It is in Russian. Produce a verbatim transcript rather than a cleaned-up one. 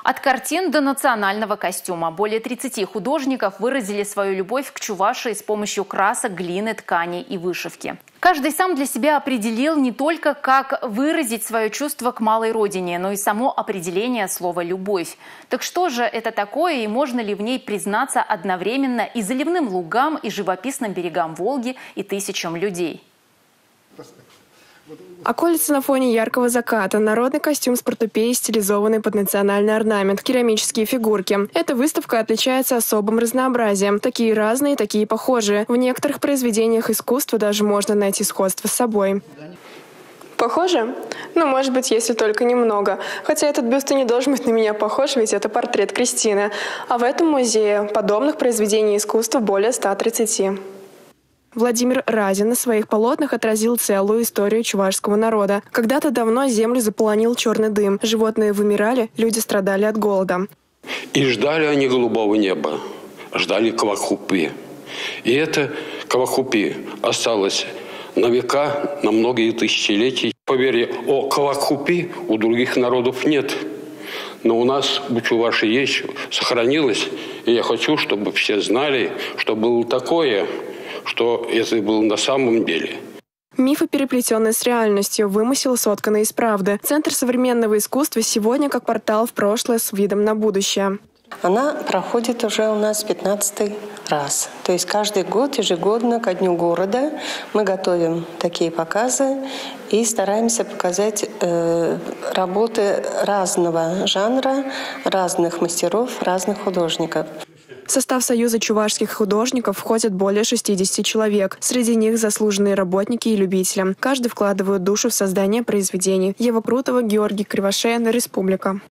От картин до национального костюма. Более тридцати художников выразили свою любовь к Чувашии с помощью красок, глины, ткани и вышивки. Каждый сам для себя определил не только, как выразить свое чувство к малой родине, но и само определение слова «любовь». Так что же это такое и можно ли в ней признаться одновременно и заливным лугам, и живописным берегам Волги, и тысячам людей? Околица на фоне яркого заката, народный костюм с портупеей, стилизованный под национальный орнамент, керамические фигурки. Эта выставка отличается особым разнообразием. Такие разные, такие похожие. В некоторых произведениях искусства даже можно найти сходство с собой. Похоже? Ну, может быть, если только немного. Хотя этот бюст и не должен быть на меня похож, ведь это портрет Кристины. А в этом музее подобных произведений искусства более ста тридцати. Владимир Разин на своих полотнах отразил целую историю чувашского народа. Когда-то давно землю заполонил черный дым. Животные вымирали, люди страдали от голода. И ждали они голубого неба, ждали Кавахупи. И это Кавахупи осталось на века, на многие тысячелетия. Поверье, о Кавахупи у других народов нет. Но у нас у Чувашии есть, сохранилось. И я хочу, чтобы все знали, что было такое, что это было на самом деле. Мифы, переплетенные с реальностью, вымысел, сотканный из правды. Центр современного искусства сегодня как портал в прошлое с видом на будущее. Она проходит уже у нас пятнадцатый раз. То есть каждый год, ежегодно, ко Дню города мы готовим такие показы и стараемся показать э, работы разного жанра, разных мастеров, разных художников. В состав Союза чувашских художников входят более шестидесяти человек. Среди них заслуженные работники и любители. Каждый вкладывает душу в создание произведений. Ева Крутова, Георгий Кривошеин, Республика.